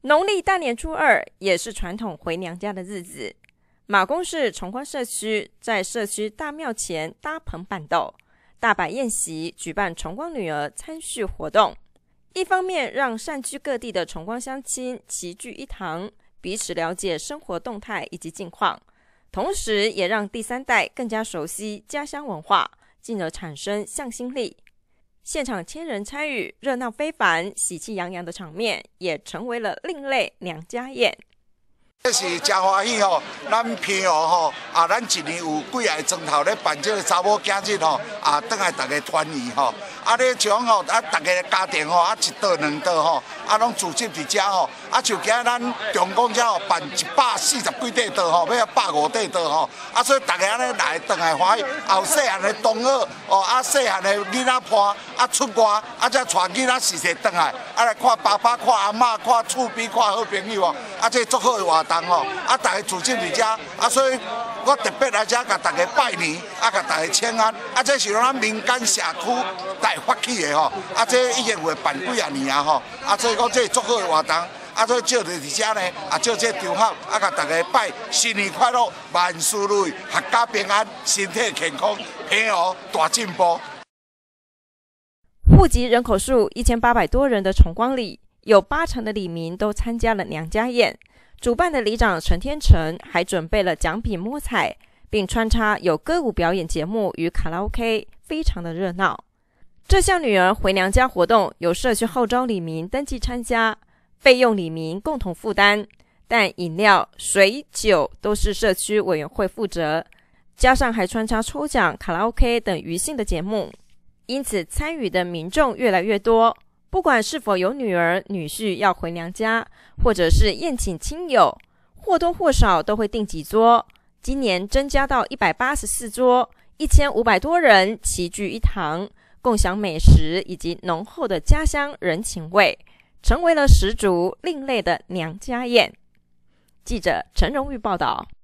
农历大年初二也是传统回娘家的日子。马公市崇光社区在社区大庙前搭棚办斗，大摆宴席，举办崇光女儿参叙活动。一方面让散居各地的崇光乡亲齐聚一堂，彼此了解生活动态以及近况，同时也让第三代更加熟悉家乡文化，进而产生向心力。现场千人参与，热闹非凡，喜气洋洋的场面也成为了另类娘家宴。 这是真欢喜吼，咱平湖吼咱一年有几个钟头咧办这个查某囝日吼等来大家团圆吼，咧像吼大家家庭吼一桌两桌吼拢组织伫遮吼，就今咱中公遮吼办140几桌吼，要150桌吼，所以大家咧来转来欢喜，后细汉的同学细汉的囡仔伴出外才带囡仔时时转来，来看爸爸、看阿嬷、看厝边、看好朋友这足好的活动吼，大家组织伫遮所以我特别来遮甲大家拜年，甲大家请安，这是咱民间社区大发起的吼，这已经会办几啊年吼，所以讲这足好的活动，所以借伫遮呢，借这场合，甲大家拜新年快乐，万事如意，阖家平安，身体健康，平湖大进步。 户籍人口数1800多人的崇光里，有80%的里民都参加了娘家宴。主办的里长陈天成还准备了奖品摸彩，并穿插有歌舞表演节目与卡拉 OK， 非常的热闹。这项女儿回娘家活动由社区号召里民登记参加，费用里民共同负担，但饮料、水、酒都是社区委员会负责，加上还穿插抽奖、卡拉 OK 等娱性的节目，因此参与的民众越来越多。不管是否有女儿、女婿要回娘家，或者是宴请亲友，或多或少都会订几桌。今年增加到184桌，1500多人齐聚一堂，共享美食以及浓厚的家乡人情味，成为了十足另类的娘家宴。记者陈荣玉报道。